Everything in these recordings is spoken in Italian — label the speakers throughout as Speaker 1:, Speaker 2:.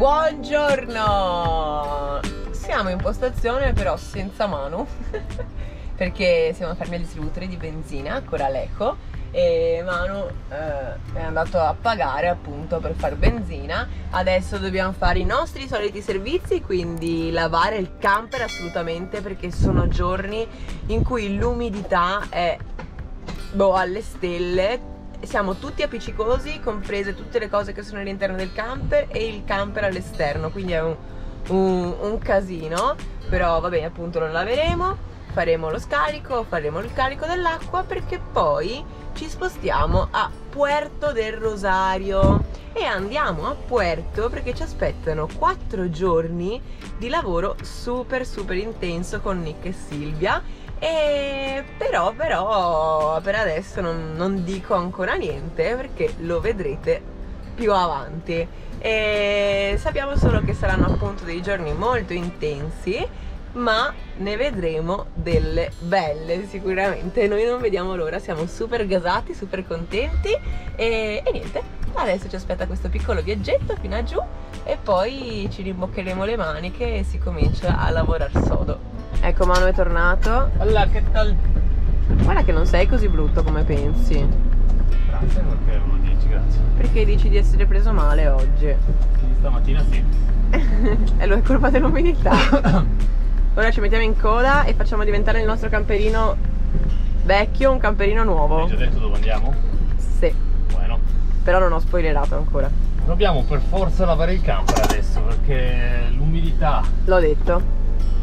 Speaker 1: Buongiorno! Siamo in postazione però senza Manu perché siamo fermi al distributore di benzina, Coraleco, e Manu è andato a pagare appunto per fare benzina. Adesso dobbiamo fare i nostri soliti servizi, quindi lavare il camper assolutamente, perché sono giorni in cui l'umidità è alle stelle. Siamo tutti appiccicosi, comprese tutte le cose che sono all'interno del camper e il camper all'esterno, quindi è un casino. Però va bene, appunto lo laveremo, faremo lo scarico, faremo il carico dell'acqua, perché poi ci spostiamo a Puerto del Rosario e andiamo a Puerto perché ci aspettano 4 giorni di lavoro super intenso con Nick e Silvia. E però per adesso non dico ancora niente, perché lo vedrete più avanti. E sappiamo solo che saranno appunto dei giorni molto intensi, ma ne vedremo delle belle sicuramente. Noi non vediamo l'ora, siamo super gasati, super contenti e niente, adesso ci aspetta questo piccolo viaggetto fino a giù e poi ci rimboccheremo le maniche e si comincia a lavorare sodo. Ecco, Manu è tornato.
Speaker 2: Allora, che tal?
Speaker 1: Guarda che non sei così brutto come pensi.
Speaker 2: Grazie, perché lo dici, grazie.
Speaker 1: Perché dici di essere preso male oggi?
Speaker 2: Stamattina sì.
Speaker 1: È colpa dell'umidità. Ora ci mettiamo in coda e facciamo diventare il nostro camperino vecchio un camperino nuovo.
Speaker 2: Hai già detto dove andiamo?
Speaker 1: Sì.
Speaker 2: Bueno.
Speaker 1: Però non ho spoilerato ancora.
Speaker 2: Dobbiamo per forza lavare il camper adesso, perché l'umidità
Speaker 1: L'ho detto.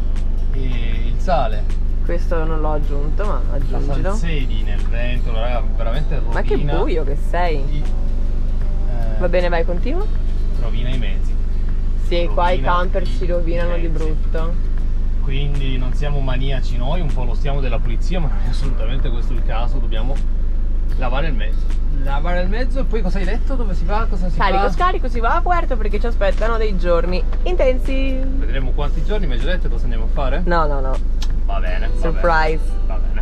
Speaker 2: e il sale,
Speaker 1: Questo non l'ho aggiunto, ma
Speaker 2: la
Speaker 1: aggiungilo.
Speaker 2: salsedi nel vento, raga, veramente rovina.
Speaker 1: Ma che buio che sei. Va bene, vai, continua.
Speaker 2: Rovina i mezzi.
Speaker 1: Sì, qua i camper si rovinano di brutto.
Speaker 2: Quindi non siamo maniaci noi, un po' lo stiamo della pulizia, ma non è assolutamente questo il caso. Dobbiamo lavare il mezzo. Lavare il mezzo e poi cosa hai detto? Dove si va? Cosa si fa?
Speaker 1: Scarico, si va a Puerto perché ci aspettano dei giorni intensi.
Speaker 2: Vedremo quanti giorni, mi hai già detto cosa andiamo a fare?
Speaker 1: No.
Speaker 2: Va bene.
Speaker 1: Surprise.
Speaker 2: Va bene.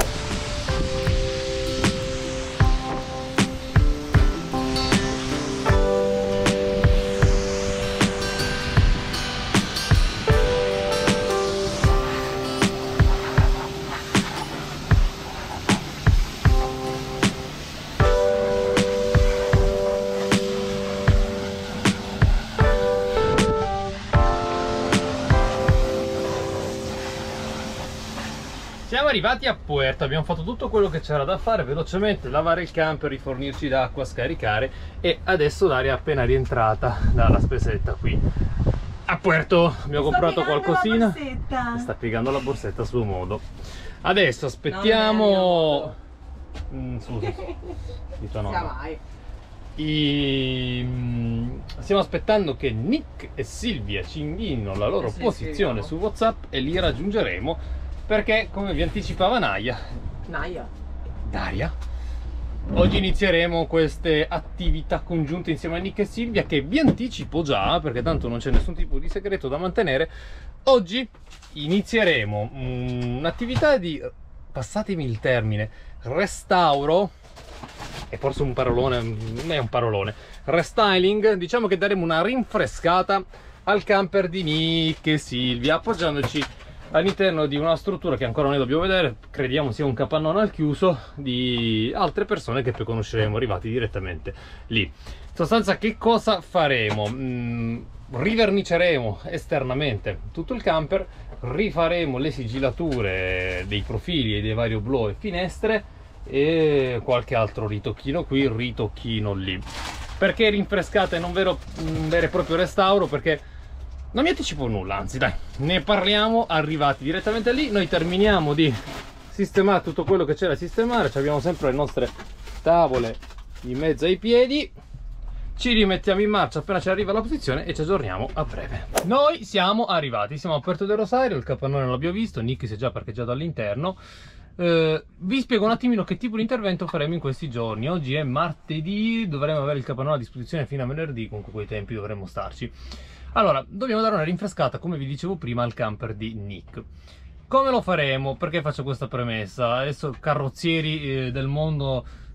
Speaker 2: Siamo arrivati a Puerto, abbiamo fatto tutto quello che c'era da fare velocemente, lavare il camper, rifornirci d'acqua, scaricare, e adesso Daria è appena rientrata dalla spesetta qui a Puerto. Abbiamo comprato qualcosina, sta piegando la borsetta a suo modo. Adesso aspettiamo... scusa, di tua nonna. Stiamo aspettando che Nick e Silvia ci inviino la loro posizione su WhatsApp e li raggiungeremo. Perché, come vi anticipava Daria, oggi inizieremo queste attività congiunte insieme a Nick e Silvia, che vi anticipo già, perché tanto non c'è nessun tipo di segreto da mantenere. Oggi inizieremo un'attività di, passatemi il termine, restauro, è forse un parolone, non è un parolone, restyling. Diciamo che daremo una rinfrescata al camper di Nick e Silvia, appoggiandoci all'interno di una struttura che ancora noi dobbiamo vedere, crediamo sia un capannone al chiuso di altre persone che poi conosceremo arrivati direttamente lì. In sostanza, che cosa faremo? Riverniceremo esternamente tutto il camper, rifaremo le sigillature dei profili e dei vari oblò e finestre e qualche altro ritocchino qui, ritocchino lì. Perché rinfrescata e non un vero e proprio restauro? Perché non mi anticipo nulla, anzi dai, ne parliamo arrivati direttamente lì. Noi terminiamo di sistemare tutto quello che c'è da sistemare, abbiamo sempre le nostre tavole in mezzo ai piedi, ci rimettiamo in marcia appena ci arriva la posizione e ci aggiorniamo a breve. Noi siamo arrivati, siamo a Puerto del Rosario, il capannone l'abbiamo visto, Nick si è già parcheggiato all'interno. Vi spiego un attimino che tipo di intervento faremo in questi giorni. Oggi è martedì, dovremo avere il capannone a disposizione fino a venerdì, comunque quei tempi dovremmo starci. Allora, dobbiamo dare una rinfrescata, come vi dicevo prima, al camper di Nick. Come lo faremo? Perché faccio questa premessa? Adesso carrozzieri del mondo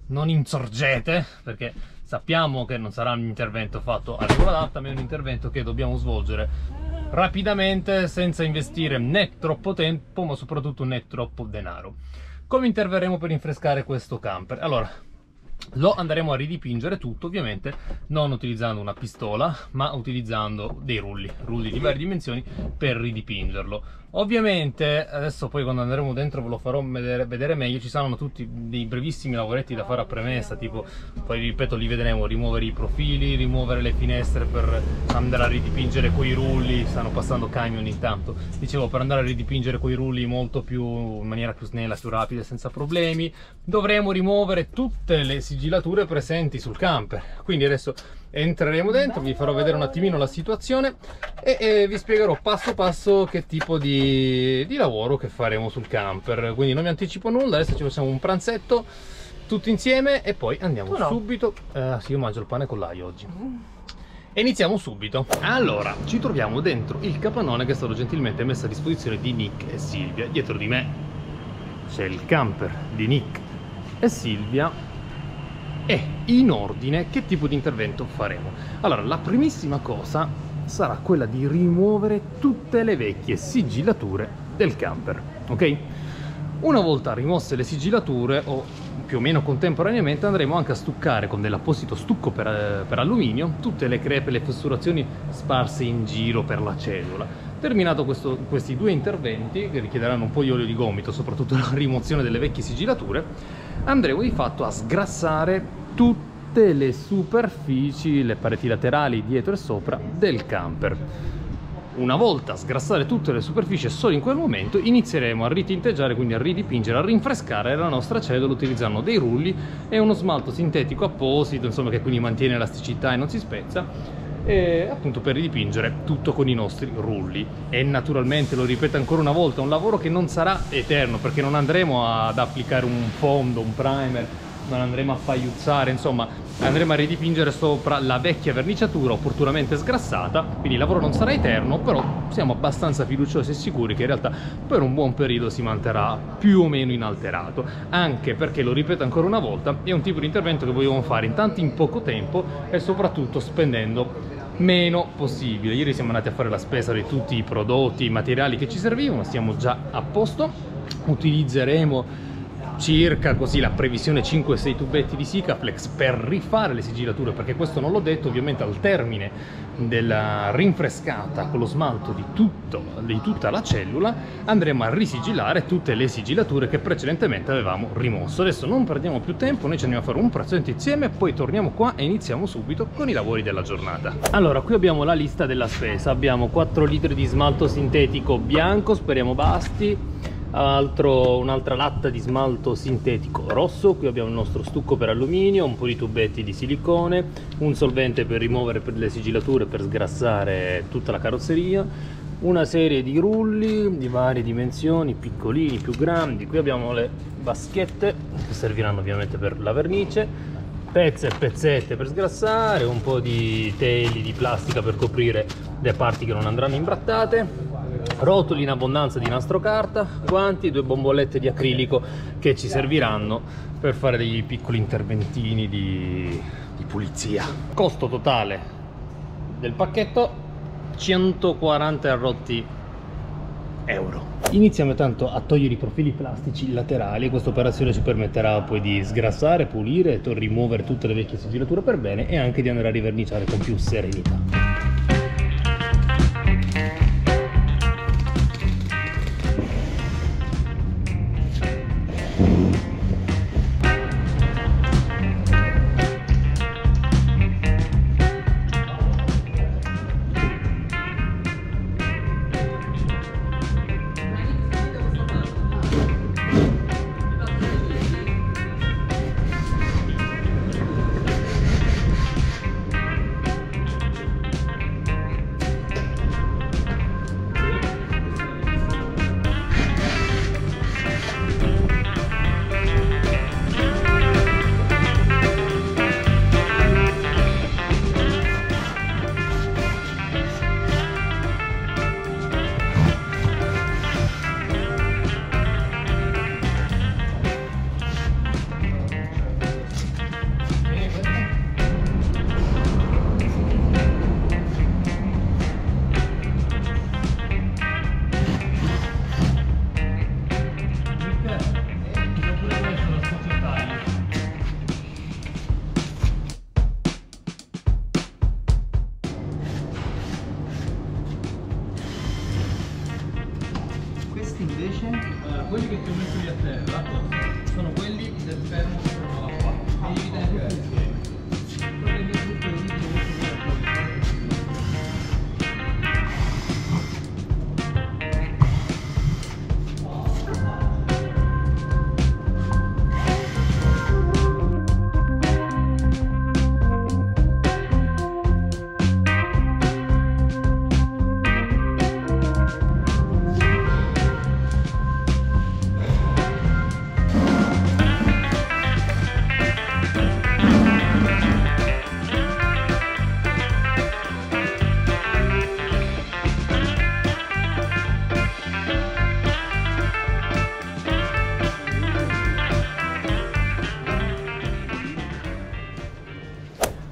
Speaker 2: non insorgete, perché sappiamo che non sarà un intervento fatto a regola d'alta, ma è un intervento che dobbiamo svolgere rapidamente, senza investire né troppo tempo, ma soprattutto né troppo denaro. Come interverremo per rinfrescare questo camper? Allora, lo andremo a ridipingere tutto, ovviamente non utilizzando una pistola, ma utilizzando dei rulli di varie dimensioni per ridipingerlo. Ovviamente adesso poi quando andremo dentro ve lo farò vedere meglio. Ci saranno tutti dei brevissimi lavoretti da fare a premessa, tipo, poi ripeto, li vedremo, rimuovere i profili, rimuovere le finestre per andare a ridipingere quei rulli. Stanno passando camion intanto, dicevo, per andare a ridipingere quei rulli molto più, in maniera più snella, più rapida, senza problemi. Dovremo rimuovere tutte le sigillature presenti sul camper, quindi adesso entreremo dentro, vi farò vedere un attimino la situazione e vi spiegherò passo passo che tipo di lavoro che faremo sul camper. Quindi non vi anticipo nulla, adesso ci facciamo un pranzetto tutti insieme e poi andiamo subito. Sì, io mangio il pane con l'aglio oggi. E iniziamo subito. Allora, ci troviamo dentro il capannone che è stato gentilmente messo a disposizione di Nick e Silvia. Dietro di me c'è il camper di Nick e Silvia. E in ordine che tipo di intervento faremo? Allora, la primissima cosa sarà quella di rimuovere tutte le vecchie sigillature del camper, ok? Una volta rimosse le sigillature, o più o meno contemporaneamente, andremo anche a stuccare con dell'apposito stucco per alluminio tutte le crepe e le fessurazioni sparse in giro per la cellula. Terminato questi due interventi, che richiederanno un po' di olio di gomito, soprattutto la rimozione delle vecchie sigillature, andremo di fatto a sgrassare tutte le superfici, le pareti laterali, dietro e sopra del camper. Una volta sgrassare tutte le superfici, solo in quel momento inizieremo a ritinteggiare, quindi a ridipingere, a rinfrescare la nostra cellula utilizzando dei rulli e uno smalto sintetico apposito, insomma, che quindi mantiene elasticità e non si spezza, e appunto per ridipingere tutto con i nostri rulli. E naturalmente, lo ripeto ancora una volta, un lavoro che non sarà eterno, perché non andremo ad applicare un fondo, un primer, non andremo a pagliuzzare, insomma andremo a ridipingere sopra la vecchia verniciatura opportunamente sgrassata, quindi il lavoro non sarà eterno, però siamo abbastanza fiduciosi e sicuri che in realtà per un buon periodo si manterrà più o meno inalterato, anche perché, lo ripeto ancora una volta, è un tipo di intervento che vogliamo fare intanto in poco tempo e soprattutto spendendo meno possibile. Ieri siamo andati a fare la spesa di tutti i prodotti, i materiali che ci servivano, siamo già a posto. Utilizzeremo circa, così, la previsione, 5-6 tubetti di Sikaflex per rifare le sigillature, perché questo non l'ho detto, ovviamente al termine della rinfrescata con lo smalto di tutta la cellula andremo a risigillare tutte le sigillature che precedentemente avevamo rimosso. Adesso non perdiamo più tempo, noi ci andiamo a fare un pranzetto insieme, poi torniamo qua e iniziamo subito con i lavori della giornata. Allora, qui abbiamo la lista della spesa, abbiamo 4 litri di smalto sintetico bianco, speriamo basti, un'altra latta di smalto sintetico rosso, qui abbiamo il nostro stucco per alluminio, un po' di tubetti di silicone, un solvente per rimuovere le sigillature, per sgrassare tutta la carrozzeria, una serie di rulli di varie dimensioni, piccolini, più grandi. Qui abbiamo le vaschette che serviranno ovviamente per la vernice, pezze e pezzette per sgrassare, un po' di teli di plastica per coprire le parti che non andranno imbrattate, rotoli in abbondanza di nastro carta, guanti, 2 bombolette di acrilico che ci serviranno per fare dei piccoli interventini di pulizia. Costo totale del pacchetto 140 e rotti euro. Iniziamo tanto a togliere i profili plastici laterali. Questa operazione ci permetterà poi di sgrassare, pulire, rimuovere tutte le vecchie sigillature per bene e anche di andare a riverniciare con più serenità.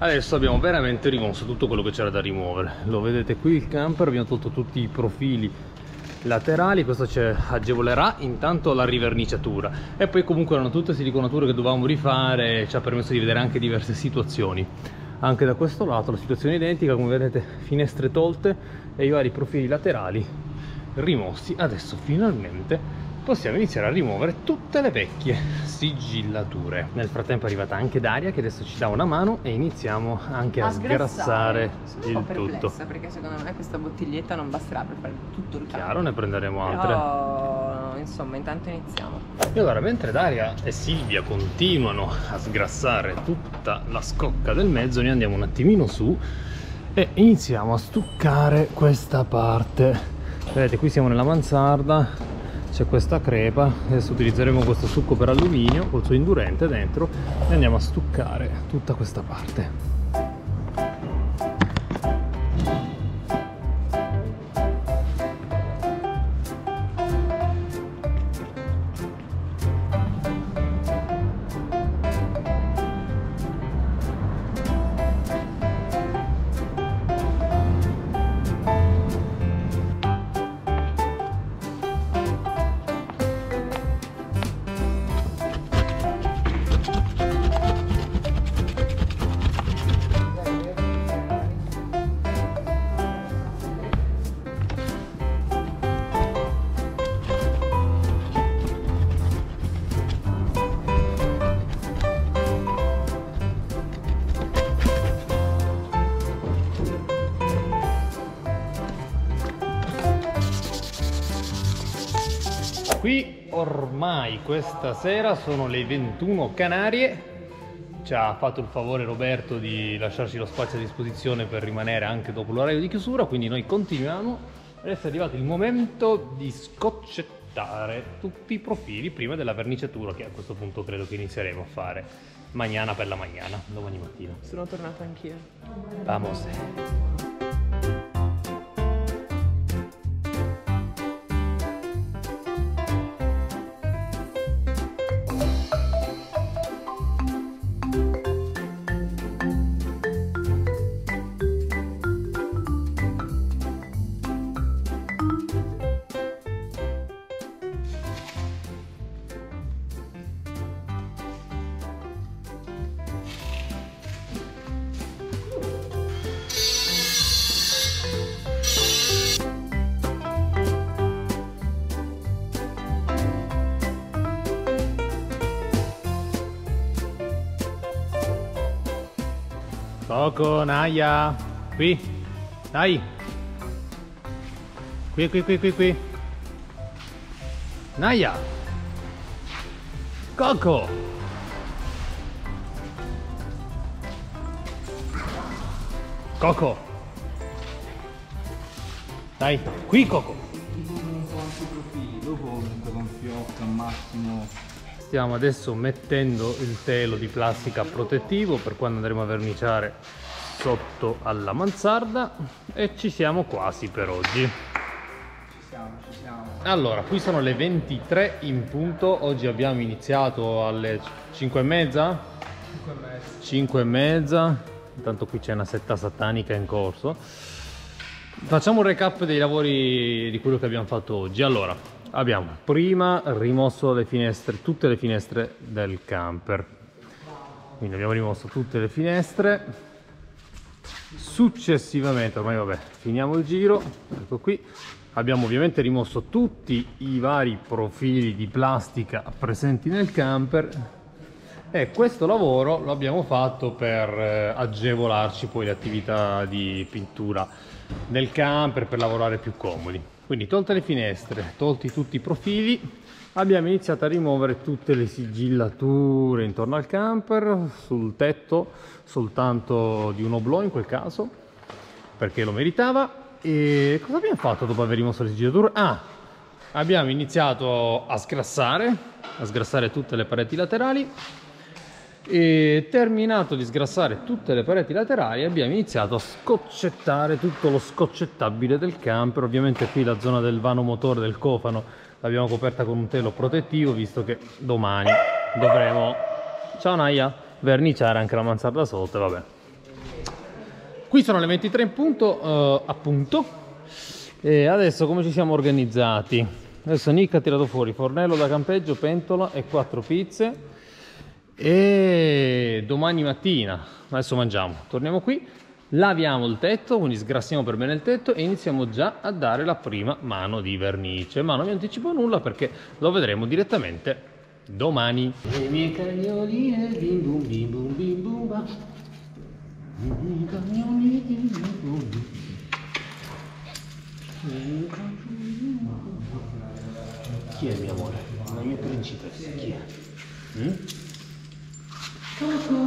Speaker 2: Adesso abbiamo veramente rimosso tutto quello che c'era da rimuovere. Lo vedete qui il camper, abbiamo tolto tutti i profili laterali, questo ci agevolerà intanto la riverniciatura, e poi comunque erano tutte siliconature che dovevamo rifare, ci ha permesso di vedere anche diverse situazioni. Anche da questo lato la situazione è identica, come vedete finestre tolte e i vari profili laterali rimossi. Adesso finalmente possiamo iniziare a rimuovere tutte le vecchie sigillature. Nel frattempo è arrivata anche Daria che adesso ci dà una mano e iniziamo anche a sgrassare il tutto.
Speaker 1: Perché secondo me questa bottiglietta non basterà per fare tutto il campo.
Speaker 2: Chiaro, ne prenderemo altre.
Speaker 1: Però, insomma, intanto iniziamo.
Speaker 2: E allora, mentre Daria e Silvia continuano a sgrassare tutta la scocca del mezzo, noi andiamo un attimino su e iniziamo a stuccare questa parte. Vedete, qui siamo nella mansarda, c'è questa crepa, adesso utilizzeremo questo succo per alluminio col suo indurente dentro e andiamo a stuccare tutta questa parte. Qui ormai questa sera sono le 21 Canarie, ci ha fatto il favore Roberto di lasciarci lo spazio a disposizione per rimanere anche dopo l'orario di chiusura, quindi noi continuiamo. Adesso è arrivato il momento di scoccettare tutti i profili prima della verniciatura, che a questo punto credo che inizieremo a fare mañana per la mañana, domani mattina.
Speaker 1: Sono tornata anch'io.
Speaker 2: Vamos. Coco, Naya, qui, dai, qui, Naya, Coco, Coco, dai, qui Coco.
Speaker 3: Dopo con fiocca al massimo.
Speaker 2: Stiamo adesso mettendo il telo di plastica protettivo per quando andremo a verniciare sotto alla mansarda e ci siamo quasi per oggi.
Speaker 3: Ci siamo.
Speaker 2: Allora, qui sono le 23 in punto, oggi abbiamo iniziato alle 5:30? 5:30, intanto qui c'è una setta satanica in corso. Facciamo un recap dei lavori di quello che abbiamo fatto oggi. Allora, abbiamo prima rimosso le finestre, tutte le finestre del camper, quindi abbiamo rimosso tutte le finestre. Successivamente, ormai vabbè, finiamo il giro, ecco qui, abbiamo ovviamente rimosso tutti i vari profili di plastica presenti nel camper e questo lavoro lo abbiamo fatto per agevolarci poi le attività di pittura nel camper, per lavorare più comodi. Quindi tolte le finestre, tolti tutti i profili, abbiamo iniziato a rimuovere tutte le sigillature intorno al camper, sul tetto soltanto di un oblò in quel caso, perché lo meritava. E cosa abbiamo fatto dopo aver rimosso le sigillature? Abbiamo iniziato a sgrassare tutte le pareti laterali e terminato di sgrassare tutte le pareti laterali abbiamo iniziato a scoccettare tutto lo scoccettabile del camper. Ovviamente qui la zona del vano motore, del cofano, l'abbiamo coperta con un telo protettivo, visto che domani dovremo, ciao Naya, verniciare anche la mansarda sotto. Vabbè, Qui sono le 23 in punto, appunto. E adesso come ci siamo organizzati? Adesso Nick ha tirato fuori fornello da campeggio, pentola e 4 pizze. E domani mattina, adesso mangiamo, torniamo qui, laviamo il tetto, quindi sgrassiamo per bene il tetto e iniziamo già a dare la prima mano di vernice. Ma non vi anticipo nulla perché lo vedremo direttamente domani. Le mie cagnoline, bim bum bim bum bim bum ba. Le mie cagnoline, bim bum bim. Chi è mio amore? La mia principessa, chi è?